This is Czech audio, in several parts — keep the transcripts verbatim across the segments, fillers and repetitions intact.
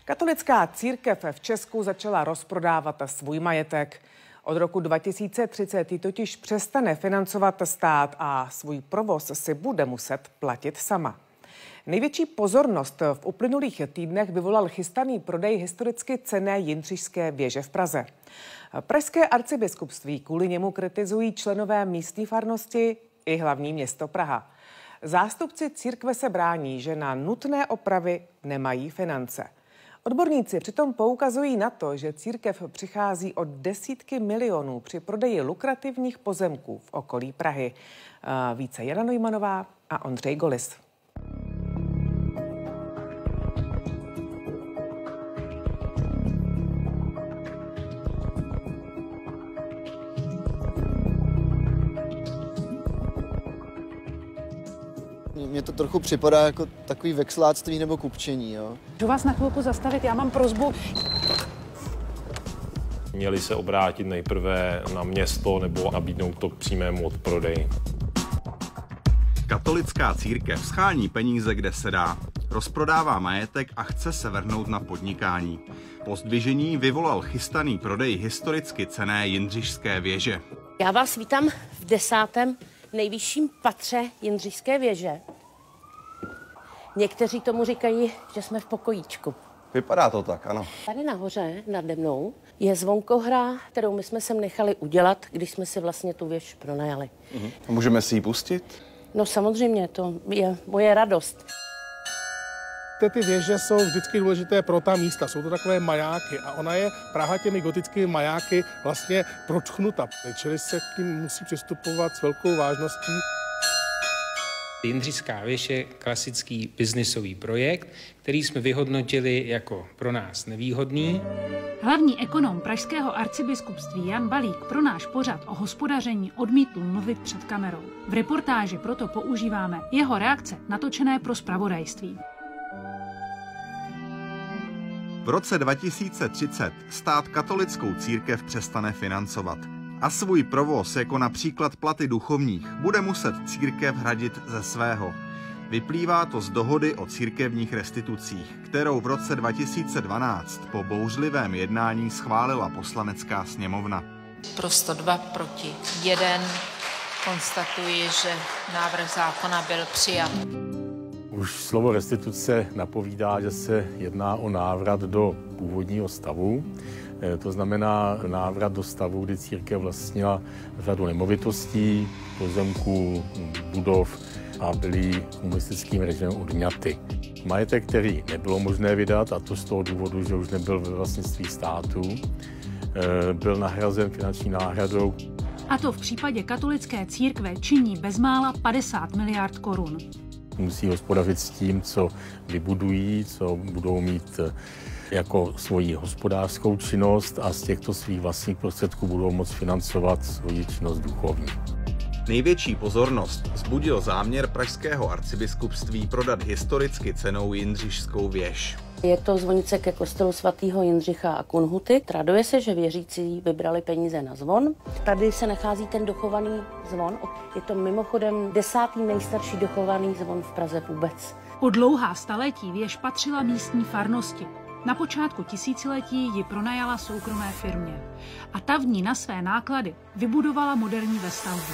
Katolická církev v Česku začala rozprodávat svůj majetek. Od roku dva tisíce třicet ji totiž přestane financovat stát a svůj provoz si bude muset platit sama. Největší pozornost v uplynulých týdnech vyvolal chystaný prodej historicky cenné Jindřišské věže v Praze. Pražské arcibiskupství kvůli němu kritizují členové místní farnosti i hlavní město Praha. Zástupci církve se brání, že na nutné opravy nemají finance. Odborníci přitom poukazují na to, že církev přichází o desítky milionů při prodeji lukrativních pozemků v okolí Prahy. Více Jana Neumannová a Ondřej Golis. Mně to trochu připadá jako takový vexláctví nebo kupčení. Jo. Můžu vás na chvilku zastavit, já mám prosbu. Měli se obrátit nejprve na město nebo nabídnout to k přímému odprodeji. Katolická církev schání peníze, kde se dá. Rozprodává majetek a chce se vrhnout na podnikání. Po zdvižení vyvolal chystaný prodej historicky cenné Jindřišské věže. Já vás vítám v desátém nejvyšším patře Jindřišské věže. Někteří tomu říkají, že jsme v pokojíčku. Vypadá to tak, ano. Tady nahoře, nade mnou, je zvonkohra, kterou my jsme sem nechali udělat, když jsme si vlastně tu věž pronajali. Mhm. Můžeme si ji pustit? No samozřejmě, to je moje radost. Ty věže jsou vždycky důležité pro ta místa, jsou to takové majáky a ona je Praha těmi gotickými majáky vlastně pročchnuta, čili se k ním musí přistupovat s velkou vážností. Jindřišská věž je klasický biznisový projekt, který jsme vyhodnotili jako pro nás nevýhodný. Hlavní ekonom pražského arcibiskupství Jan Balík pro náš pořad o hospodaření odmítl mluvit před kamerou. V reportáži proto používáme jeho reakce natočené pro zpravodajství. V roce dva tisíce třicet stát katolickou církev přestane financovat. A svůj provoz, jako například platy duchovních, bude muset církev hradit ze svého. Vyplývá to z dohody o církevních restitucích, kterou v roce dva tisíce dvanáct po bouřlivém jednání schválila Poslanecká sněmovna. Pro sto dva proti jeden konstatuji, že návrh zákona byl přijat. Už slovo restituce napovídá, že se jedná o návrat do původního stavu. To znamená návrat do stavu, kdy církev vlastnila řadu nemovitostí, pozemků, budov a byly komunistickým režimem odňaty. Majetek, který nebylo možné vydat, a to z toho důvodu, že už nebyl ve vlastnictví státu, byl nahrazen finanční náhradou. A to v případě katolické církve činí bezmála padesát miliard korun. Musí hospodařit s tím, co vybudují, co budou mít jako svoji hospodářskou činnost a z těchto svých vlastních prostředků budou moct financovat svoji činnost duchovní. Největší pozornost vzbudil záměr pražského arcibiskupství prodat historicky cennou Jindřišskou věž. Je to zvonice ke kostelu svatého Jindřicha a Kunhuty. Traduje se, že věřící vybrali peníze na zvon. Tady se nachází ten dochovaný zvon. Je to mimochodem desátý nejstarší dochovaný zvon v Praze vůbec. Po dlouhá staletí věž patřila místní farnosti. Na počátku tisíciletí ji pronajala soukromé firmě. A ta v ní na své náklady vybudovala moderní vestavbu.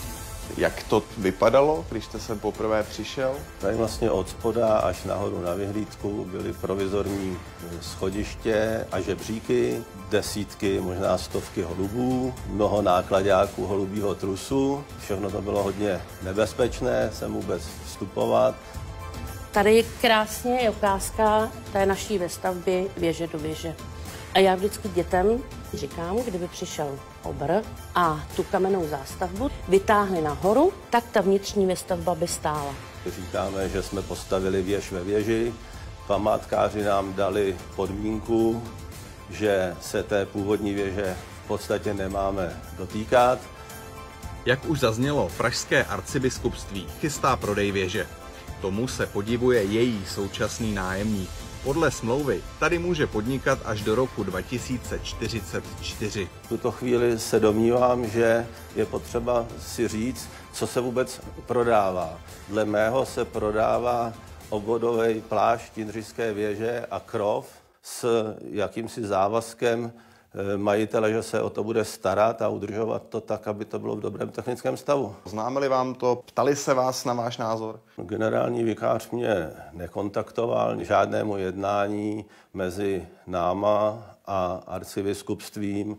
Jak to vypadalo, když jste sem poprvé přišel? Tady vlastně od spoda až nahoru na vyhlídku byly provizorní schodiště a žebříky, desítky, možná stovky holubů, mnoho nákladáků holubího trusu. Všechno to bylo hodně nebezpečné sem vůbec vstupovat. Tady krásně je ukázka té naší vestavby věže do věže. A já vždycky dětem říkám, kdyby přišel obr a tu kamennou zástavbu vytáhli nahoru, tak ta vnitřní vestavba by stála. Říkáme, že jsme postavili věž ve věži. Památkáři nám dali podmínku, že se té původní věže v podstatě nemáme dotýkat. Jak už zaznělo, pražské arcibiskupství chystá prodej věže. Tomu se podivuje její současný nájemník. Podle smlouvy tady může podnikat až do roku dva tisíce čtyřicet čtyři. V tuto chvíli se domnívám, že je potřeba si říct, co se vůbec prodává. Dle mého se prodává obvodový plášť Jindřišské věže a krov s jakýmsi závazkem majitele, že se o to bude starat a udržovat to tak, aby to bylo v dobrém technickém stavu. Známili vám to? Ptali se vás na váš názor? Generální vikář mě nekontaktoval, žádnému jednání mezi náma a arcibiskupstvím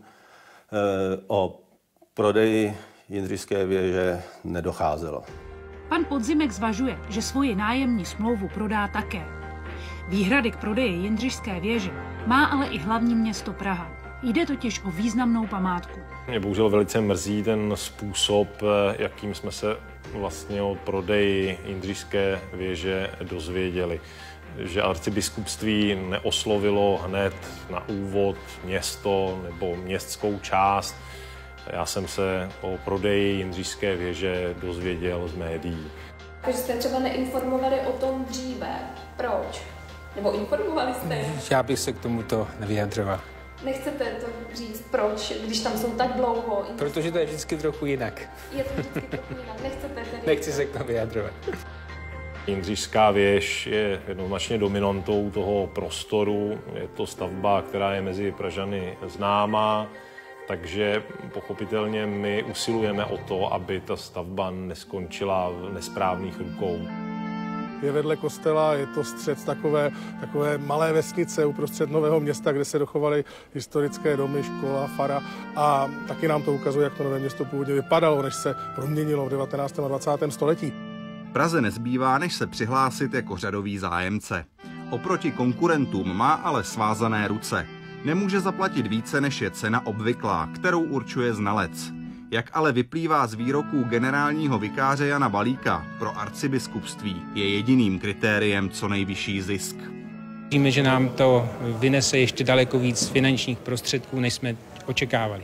o prodeji Jindřišské věže nedocházelo. Pan Podzimek zvažuje, že svoji nájemní smlouvu prodá také. Výhrady k prodeji Jindřišské věže má ale i hlavní město Praha. Jde totiž o významnou památku. Mě bohužel velice mrzí ten způsob, jakým jsme se vlastně o prodeji Jindřišské věže dozvěděli. Že arcibiskupství neoslovilo hned na úvod město nebo městskou část. Já jsem se o prodeji Jindřišské věže dozvěděl z médií. Takže jste třeba neinformovali o tom dříve. Proč? Nebo informovali jste je? Já bych se k tomuto nevyjadřoval. Nechcete to říct, proč, když tam jsou tak dlouho? Protože to je vždycky trochu jinak. Je to vždycky trochu jinak, nechcete tedy... Nechci se k tomu vyjadřovat. Jindřišská věž je jednoznačně dominantou toho prostoru. Je to stavba, která je mezi Pražany známá, takže pochopitelně my usilujeme o to, aby ta stavba neskončila v nesprávných rukou. Je vedle kostela, je to střed takové, takové malé vesnice uprostřed Nového Města, kde se dochovaly historické domy, škola, fara a taky nám to ukazuje, jak to Nové Město původně vypadalo, než se proměnilo v devatenáctém a dvacátém století. Praze nezbývá, než se přihlásit jako řadový zájemce. Oproti konkurentům má ale svázané ruce. Nemůže zaplatit více, než je cena obvyklá, kterou určuje znalec. Jak ale vyplývá z výroků generálního vikáře Jana Balíka, pro arcibiskupství je jediným kritériem co nejvyšší zisk. Víme, že nám to vynese ještě daleko víc finančních prostředků, než jsme očekávali.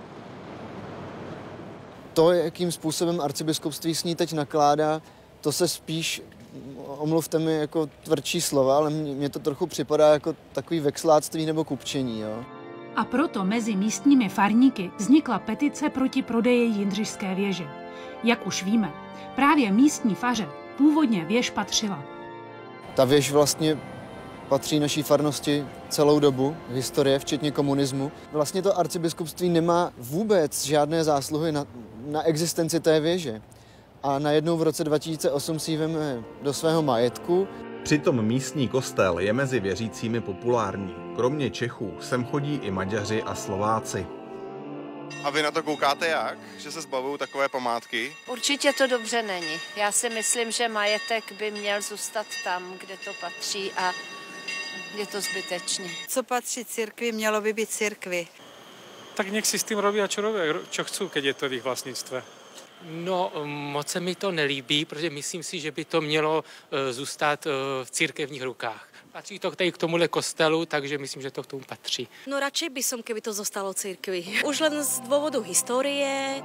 To, jakým způsobem arcibiskupství s ní teď nakládá, to se spíš, omluvte mi jako tvrdší slova, ale mně to trochu připadá jako takový vexláctví nebo kupčení. Jo? A proto mezi místními farníky vznikla petice proti prodeji Jindřišské věže. Jak už víme, právě místní faře původně věž patřila. Ta věž vlastně patří naší farnosti celou dobu, historie, včetně komunismu. Vlastně to arcibiskupství nemá vůbec žádné zásluhy na, na existenci té věže. A najednou v roce dva tisíce osm si ji veme do svého majetku. Přitom místní kostel je mezi věřícími populární. Kromě Čechů sem chodí i Maďaři a Slováci. A vy na to koukáte jak? Že se zbavují takové památky? Určitě to dobře není. Já si myslím, že majetek by měl zůstat tam, kde to patří a je to zbytečné. Co patří církvi, mělo by být církvi. Tak nech si s tím robí a čo robí, čo chcú, keď je to v ich vlastnictve. No, moc se mi to nelíbí, protože myslím si, že by to mělo zůstat v církevních rukách. Patří to k tomuhle kostelu, takže myslím, že to k tomu patří. No radšej by som, keby to zostalo církvi. Už len z dôvodu historie.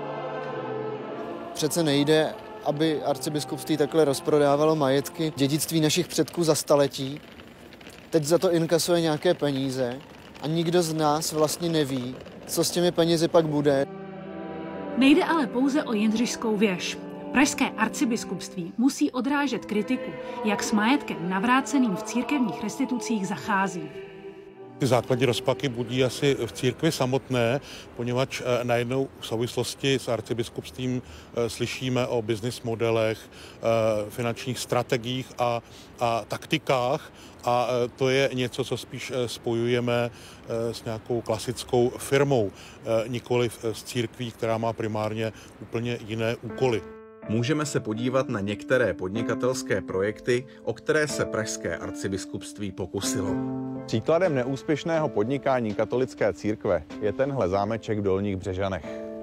Přece nejde, aby arcibiskupství takhle rozprodávalo majetky, dědictví našich předků za staletí. Teď za to inkasuje nějaké peníze a nikdo z nás vlastně neví, co s těmi penězi pak bude. Nejde ale pouze o Jindřišskou věž. Pražské arcibiskupství musí odrážet kritiku, jak s majetkem navráceným v církevních restitucích zachází. Ty základní rozpaky budí asi v církvi samotné, poněvadž najednou v souvislosti s arcibiskupstvím slyšíme o business modelech, finančních strategiích a, a taktikách a to je něco, co spíš spojujeme s nějakou klasickou firmou, nikoliv s církví, která má primárně úplně jiné úkoly. Můžeme se podívat na některé podnikatelské projekty, o které se pražské arcibiskupství pokusilo. Příkladem neúspěšného podnikání katolické církve je tenhle zámeček v Dolních Břežanech.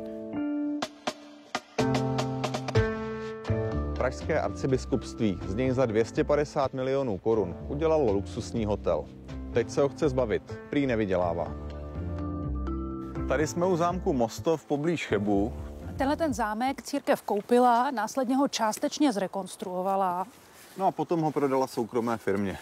Pražské arcibiskupství z něj za dvě stě padesát milionů korun udělalo luxusní hotel. Teď se ho chce zbavit, prý nevydělává. Tady jsme u zámku Mostov poblíž Chebu. Tenhle ten zámek církev koupila, následně ho částečně zrekonstruovala. No a potom ho prodala soukromé firmě.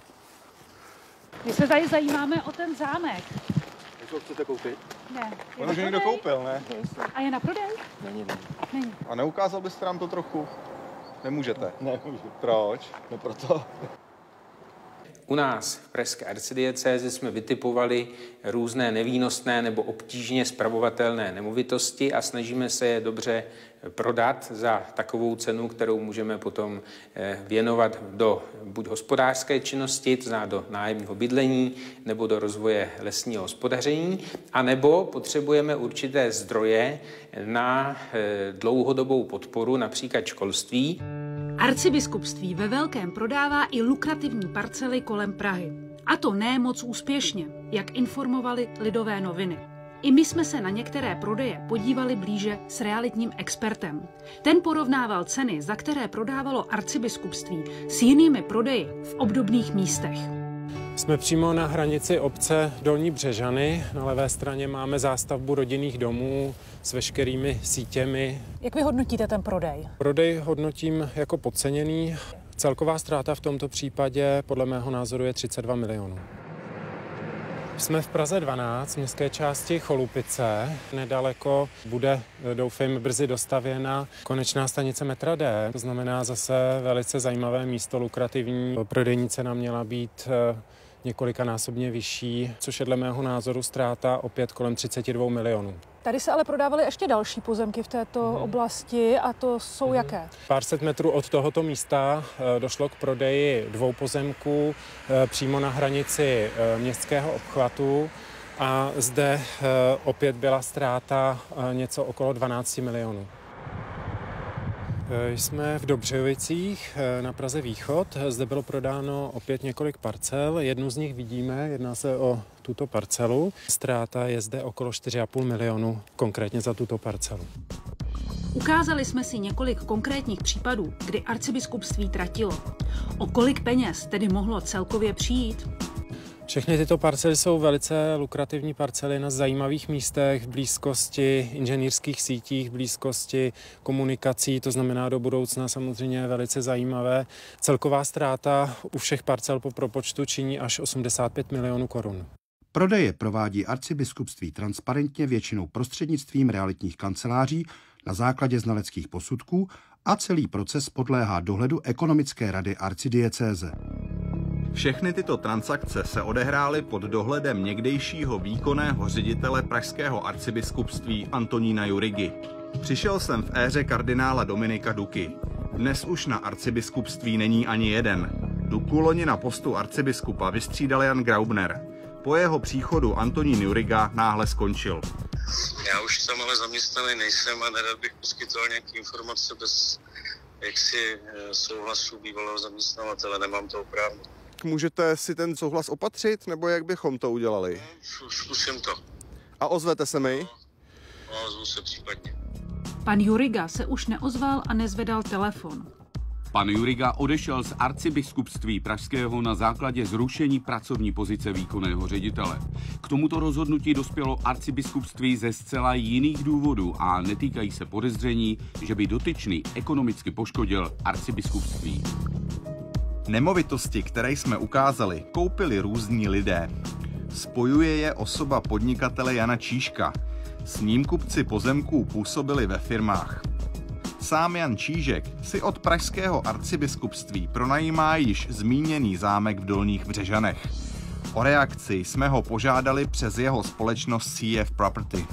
My se tady zajímáme o ten zámek. Jak ho chcete koupit? Ne. On už někdo koupil, ne? A je na prodej? Není. Není. A neukázal byste nám to trochu? Nemůžete? Nemůžu. Proč? No proto. U nás v pražské arcidiecézi jsme vytipovali různé nevýnosné nebo obtížně spravovatelné nemovitosti a snažíme se je dobře prodat za takovou cenu, kterou můžeme potom věnovat do buď hospodářské činnosti, to znamená do nájemního bydlení, nebo do rozvoje lesního hospodaření, anebo potřebujeme určité zdroje na dlouhodobou podporu, například školství. Arcibiskupství ve velkém prodává i lukrativní parcely kolem Prahy. A to ne moc úspěšně, jak informovaly Lidové noviny. I my jsme se na některé prodeje podívali blíže s realitním expertem. Ten porovnával ceny, za které prodávalo arcibiskupství, s jinými prodeji v obdobných místech. Jsme přímo na hranici obce Dolní Břežany. Na levé straně máme zástavbu rodinných domů s veškerými sítěmi. Jak vy hodnotíte ten prodej? Prodej hodnotím jako podceněný. Celková ztráta v tomto případě podle mého názoru je třicet dva milionů. Jsme v Praze dvanáct, městské části Cholupice. Nedaleko bude, doufejme, brzy dostavěna konečná stanice metra D. To znamená zase velice zajímavé místo, lukrativní. Prodejní cena měla být několikanásobně vyšší, což je dle mého názoru ztráta opět kolem třicet dva milionů. Tady se ale prodávaly ještě další pozemky v této hmm. oblasti a to jsou hmm. jaké? Pár set metrů od tohoto místa došlo k prodeji dvou pozemků přímo na hranici městského obchvatu a zde opět byla ztráta něco okolo dvanáct milionů. Jsme v Dobřejovicích na Praze východ. Zde bylo prodáno opět několik parcel. Jednu z nich vidíme, jedná se o tuto parcelu. Ztráta je zde okolo čtyři a půl milionu, konkrétně za tuto parcelu. Ukázali jsme si několik konkrétních případů, kdy arcibiskupství tratilo. O kolik peněz tedy mohlo celkově přijít? Všechny tyto parcely jsou velice lukrativní parcely na zajímavých místech, v blízkosti inženýrských sítích, v blízkosti komunikací, to znamená do budoucna samozřejmě velice zajímavé. Celková ztráta u všech parcel po propočtu činí až osmdesát pět milionů korun. Prodeje provádí arcibiskupství transparentně, většinou prostřednictvím realitních kanceláří na základě znaleckých posudků a celý proces podléhá dohledu ekonomické rady arcidiecéze. Všechny tyto transakce se odehrály pod dohledem někdejšího výkonného ředitele pražského arcibiskupství Antonína Jurigy. Přišel jsem v éře kardinála Dominika Duky. Dnes už na arcibiskupství není ani jeden. Duku loni na postu arcibiskupa vystřídal Jan Graubner. Po jeho příchodu Antonín Juriga náhle skončil. Já už tam ale zaměstnaný nejsem a nerad bych poskytoval nějaké informace bez jaksi souhlasu bývalého zaměstnavatele, nemám to oprávnění. Můžete si ten souhlas opatřit, nebo jak bychom to udělali? No, zkusím to. A ozvete se mi? No, ozvu se případně. Pan Juriga se už neozval a nezvedal telefon. Pan Juriga odešel z arcibiskupství pražského na základě zrušení pracovní pozice výkonného ředitele. K tomuto rozhodnutí dospělo arcibiskupství ze zcela jiných důvodů a netýkají se podezření, že by dotyčný ekonomicky poškodil arcibiskupství. Nemovitosti, které jsme ukázali, koupili různí lidé. Spojuje je osoba podnikatele Jana Čížka. S ním kupci pozemků působili ve firmách. Sám Jan Čížek si od pražského arcibiskupství pronajímá již zmíněný zámek v Dolních Břežanech. O reakci jsme ho požádali přes jeho společnost C F Property.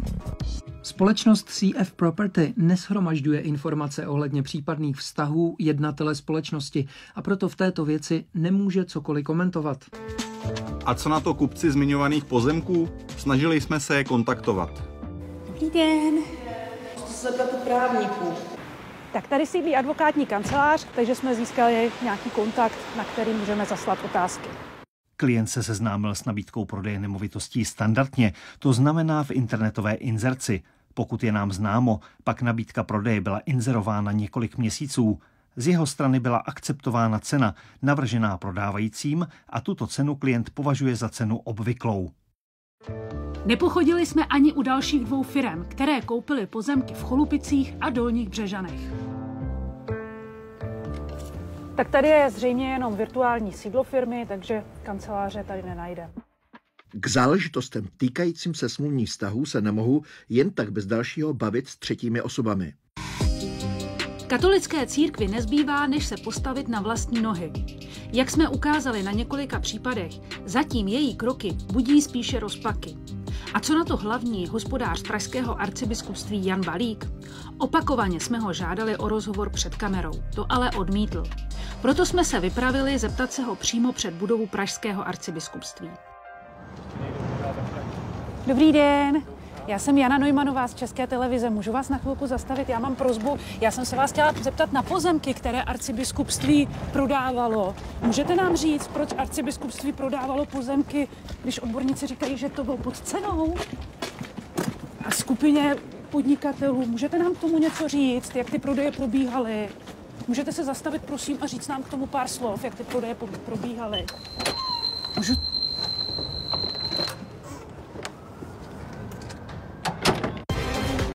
Společnost C F Property neshromažďuje informace ohledně případných vztahů jednatele společnosti a proto v této věci nemůže cokoliv komentovat. A co na to kupci zmiňovaných pozemků? Snažili jsme se je kontaktovat. Dobrý den. Chci se zeptat u právníků. Tak tady sídlí advokátní kancelář, takže jsme získali nějaký kontakt, na který můžeme zaslat otázky. Klient se seznámil s nabídkou prodeje nemovitostí standardně, to znamená v internetové inzerci. Pokud je nám známo, pak nabídka prodeje byla inzerována několik měsíců. Z jeho strany byla akceptována cena navržená prodávajícím a tuto cenu klient považuje za cenu obvyklou. Nepochodili jsme ani u dalších dvou firem, které koupily pozemky v Cholupicích a Dolních Břežanech. Tak tady je zřejmě jenom virtuální sídlo firmy, takže kanceláře tady nenajde. K záležitostem týkajícím se smluvních vztahů se nemohu jen tak bez dalšího bavit s třetími osobami. Katolické církvi nezbývá, než se postavit na vlastní nohy. Jak jsme ukázali na několika případech, zatím její kroky budí spíše rozpaky. A co na to hlavní hospodář pražského arcibiskupství Jan Balík? Opakovaně jsme ho žádali o rozhovor před kamerou, to ale odmítl. Proto jsme se vypravili zeptat se ho přímo před budovou pražského arcibiskupství. Dobrý den. Já jsem Jana Neumannová z České televize. Můžu vás na chvilku zastavit? Já mám prosbu. Já jsem se vás chtěla zeptat na pozemky, které arcibiskupství prodávalo. Můžete nám říct, proč arcibiskupství prodávalo pozemky, když odborníci říkají, že to bylo pod cenou? A skupině podnikatelů. Můžete nám k tomu něco říct, jak ty prodeje probíhaly? Můžete se zastavit, prosím, a říct nám k tomu pár slov, jak ty prodeje probíhaly? Můžu...